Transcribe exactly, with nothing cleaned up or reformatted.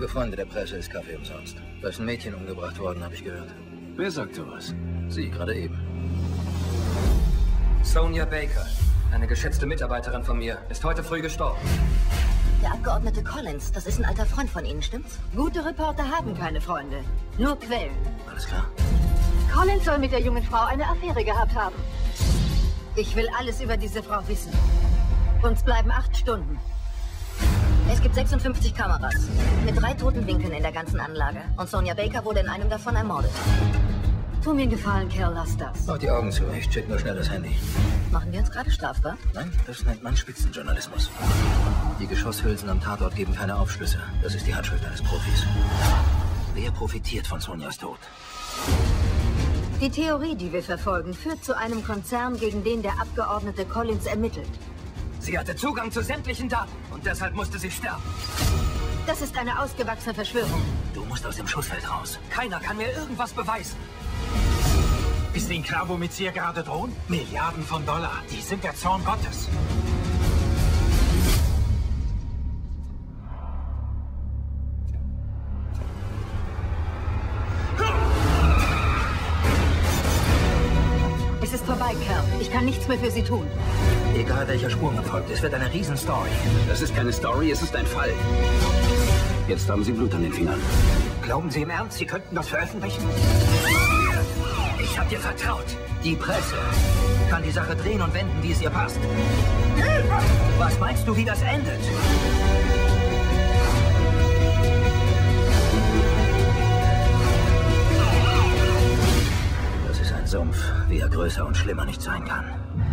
Für Freunde der Presse ist Kaffee umsonst. Da ist ein Mädchen umgebracht worden, habe ich gehört. Wer sagt sowas? Sie, gerade eben. Sonia Baker, eine geschätzte Mitarbeiterin von mir, ist heute früh gestorben. Der Abgeordnete Collins, das ist ein alter Freund von Ihnen, stimmt's? Gute Reporter haben keine Freunde, nur Quellen. Alles klar. Collins soll mit der jungen Frau eine Affäre gehabt haben. Ich will alles über diese Frau wissen. Uns bleiben acht Stunden. Es gibt sechsundfünfzig Kameras. Mit drei toten Winkeln in der ganzen Anlage. Und Sonia Baker wurde in einem davon ermordet. Tu mir einen Gefallen, Kerl, lass das. Mach die Augen zu, ich check nur schnell das Handy. Machen wir uns gerade strafbar? Nein, das nennt man Spitzenjournalismus. Die Geschosshülsen am Tatort geben keine Aufschlüsse. Das ist die Handschrift eines Profis. Wer profitiert von Sonias Tod? Die Theorie, die wir verfolgen, führt zu einem Konzern, gegen den der Abgeordnete Collins ermittelt. Sie hatte Zugang zu sämtlichen Daten und deshalb musste sie sterben. Das ist eine ausgewachsene Verschwörung. Du musst aus dem Schussfeld raus. Keiner kann mir irgendwas beweisen. Ist Ihnen klar, womit Sie hier gerade drohen? Milliarden von Dollar. Die sind der Zorn Gottes. Es ist vorbei, Kerl. Ich kann nichts mehr für Sie tun. Egal welcher Spur man folgt, es wird eine Riesenstory. Das ist keine Story, es ist ein Fall. Jetzt haben Sie Blut an den Fingern. Glauben Sie im Ernst, Sie könnten das veröffentlichen? Ich hab dir vertraut. Die Presse kann die Sache drehen und wenden, wie es ihr passt. Was meinst du, wie das endet? Das ist ein Sumpf, wie er größer und schlimmer nicht sein kann.